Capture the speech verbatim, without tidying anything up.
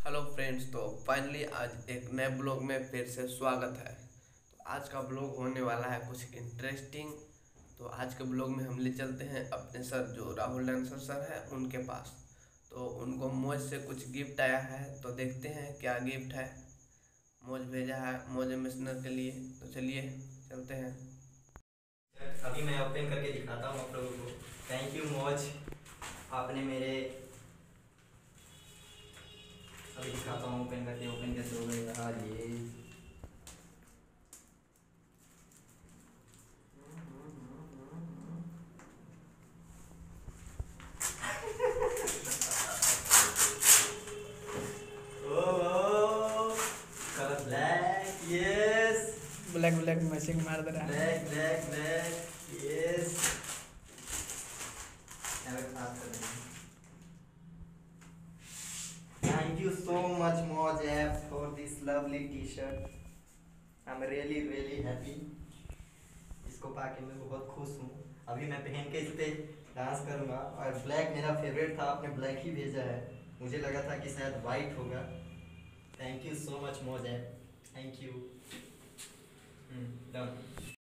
Hello friends, तो finally आज एक नए ब्लॉग में फिर से स्वागत है। तो आज का ब्लॉग होने वाला है कुछ इंटरेस्टिंग। तो आज के ब्लॉग में हम ले चलते हैं अपने सर जो राहुल डांसर सर है उनके पास। तो उनको मौज से कुछ गिफ्ट आया है, तो देखते हैं क्या गिफ्ट है। मौज भेजा है मौज मिशनर के लिए, तो चलिए चलते हैं। अभी मैं ओपन करके दिखाता हूँ आप लोगों को। थैंक यू मौज, आपने मेरे अभी दिखाता हूँ ओपन करके। ओपन कैसे हो गया हाँ ये colour black, yes black black matching मार दे रहा है। Black black black, yes. Thank you so much Moj app for this lovely t-shirt. I'm really really happy. इसको पाके मैं बहुत खुश हूँ। अभी मैं पहन के इस पे डांस करूँगा। और ब्लैक मेरा फेवरेट था, आपने ब्लैक ही भेजा है। मुझे लगा था कि शायद वाइट होगा। Thank you so much Moj app. Thank you. Done.